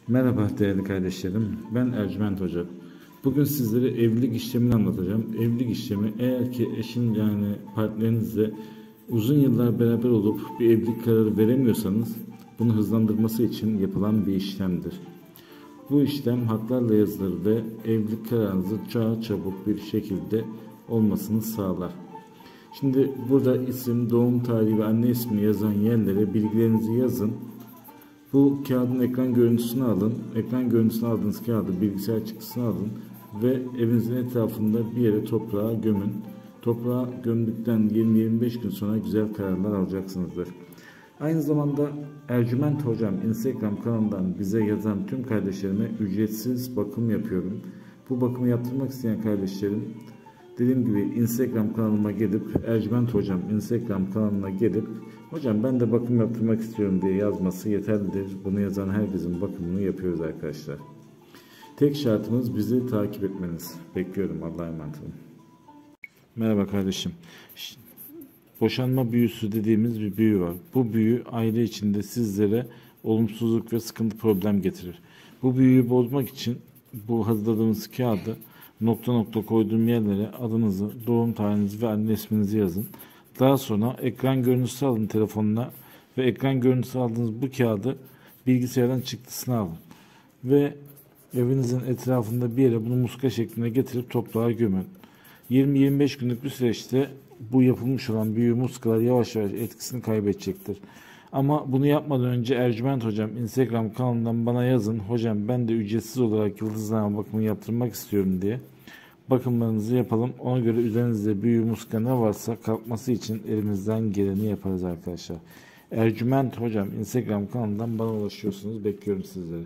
Merhaba değerli kardeşlerim, ben Ercüment Hoca. Bugün sizlere evlilik işlemini anlatacağım. Evlilik işlemi eğer ki eşin yani partnerinizle uzun yıllar beraber olup bir evlilik kararı veremiyorsanız bunu hızlandırması için yapılan bir işlemdir. Bu işlem haklarla yazılır ve evlilik kararınızı daha çabuk bir şekilde olmasını sağlar. Şimdi burada isim, doğum tarihi ve anne ismini yazan yerlere bilgilerinizi yazın. Bu kağıdın ekran görüntüsünü alın. Ekran görüntüsünü aldığınız kağıdı bilgisayar çıktısını alın ve evinizin etrafında bir yere toprağa gömün. Toprağa gömdükten 20-25 gün sonra güzel kararlar alacaksınızdır. Aynı zamanda Ercüment Hocam Instagram kanalından bize yazan tüm kardeşlerime ücretsiz bakım yapıyorum. Bu bakımı yaptırmak isteyen kardeşlerim dediğim gibi Instagram kanalıma gelip Ercüment Hocam Instagram kanalına gelip hocam ben de bakım yaptırmak istiyorum diye yazması yeterlidir. Bunu yazan herkesin bakımını yapıyoruz arkadaşlar. Tek şartımız bizi takip etmeniz. Bekliyorum. Allah'a emanet olun. Merhaba kardeşim. Boşanma büyüsü dediğimiz bir büyü var. Bu büyü aile içinde sizlere olumsuzluk ve sıkıntı problem getirir. Bu büyüyü bozmak için bu hazırladığımız kağıdı nokta nokta koyduğum yerlere adınızı, doğum tarihinizi ve anne isminizi yazın. Daha sonra ekran görüntüsü alın telefonuna ve ekran görüntüsü aldığınız bu kağıdı bilgisayardan çıktısını alın. Ve evinizin etrafında bir yere bunu muska şeklinde getirip toprağa gömün. 20-25 günlük bir süreçte bu yapılmış olan büyü muskalar yavaş yavaş etkisini kaybedecektir. Ama bunu yapmadan önce Ercüment Hocam Instagram kanalından bana yazın. Hocam ben de ücretsiz olarak yıldızlama bakımını yaptırmak istiyorum diye. Bakımlarınızı yapalım. Ona göre üzerinizde büyü muska ne varsa kalkması için elimizden geleni yaparız arkadaşlar. Ercüment Hocam Instagram kanalından bana ulaşıyorsunuz. Bekliyorum sizleri.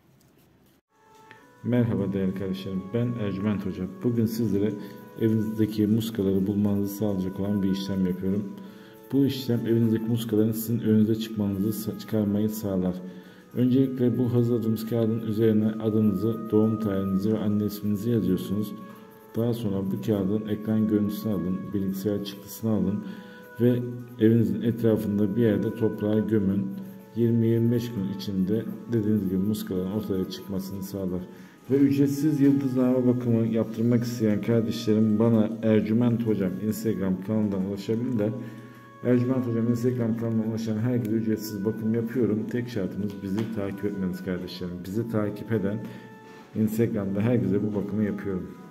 Merhaba değerli kardeşlerim. Ben Ercüment Hocam. Bugün sizlere evinizdeki muskaları bulmanızı sağlayacak olan bir işlem yapıyorum. Bu işlem evinizdeki muskaların sizin önünüze çıkarmayı sağlar. Öncelikle bu hazırladığımız kağıdın üzerine adınızı, doğum tarihinizi ve anne isminizi yazıyorsunuz. Daha sonra bu kağıdın ekran görüntüsünü alın, bilgisayar çıktısını alın ve evinizin etrafında bir yerde toprağa gömün. 20-25 gün içinde dediğiniz gibi muskaların ortaya çıkmasını sağlar. Ve ücretsiz yıldızlama bakımı yaptırmak isteyen kardeşlerim bana Ercüment Hocam Instagram kanalından ulaşabilirler. Ercüment Hocam Instagram kanalına ulaşan herkese ücretsiz bakım yapıyorum. Tek şartımız bizi takip etmeniz kardeşlerim. Bizi takip eden Instagram'da herkese bu bakımı yapıyorum.